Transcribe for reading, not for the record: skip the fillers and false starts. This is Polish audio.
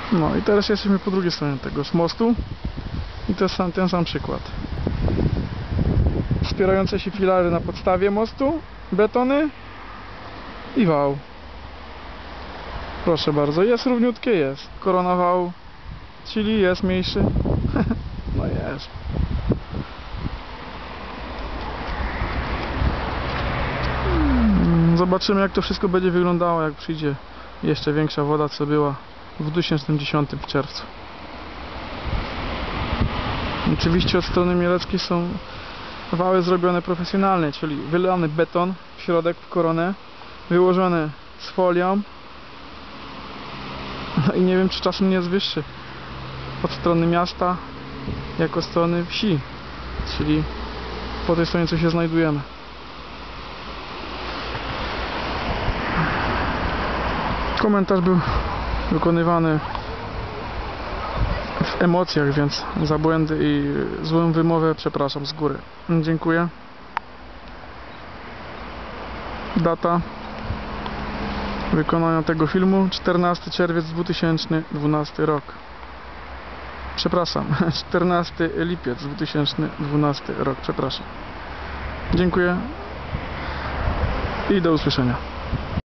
No i teraz jesteśmy po drugiej stronie tego mostu i to jest ten sam przykład. Wspierające się filary na podstawie mostu, betony i wał. Proszę bardzo, jest równiutkie, jest. Korona wału, czyli jest mniejszy. No jest. Zobaczymy, jak to wszystko będzie wyglądało, jak przyjdzie jeszcze większa woda, co była w 2010 w czerwcu. Oczywiście od strony mieleckiej są wały zrobione profesjonalnie, czyli wylany beton w środek, w koronę, wyłożony z folią. No i nie wiem, czy czasem nie jest wyższy od strony miasta, jak od strony wsi, czyli po tej stronie, co się znajdujemy. Komentarz był wykonywany w emocjach, więc za błędy i złą wymowę przepraszam z góry. Dziękuję. Data wykonania tego filmu 14 czerwiec 2012 rok. Przepraszam, 14 lipiec 2012 rok, przepraszam. Dziękuję i do usłyszenia.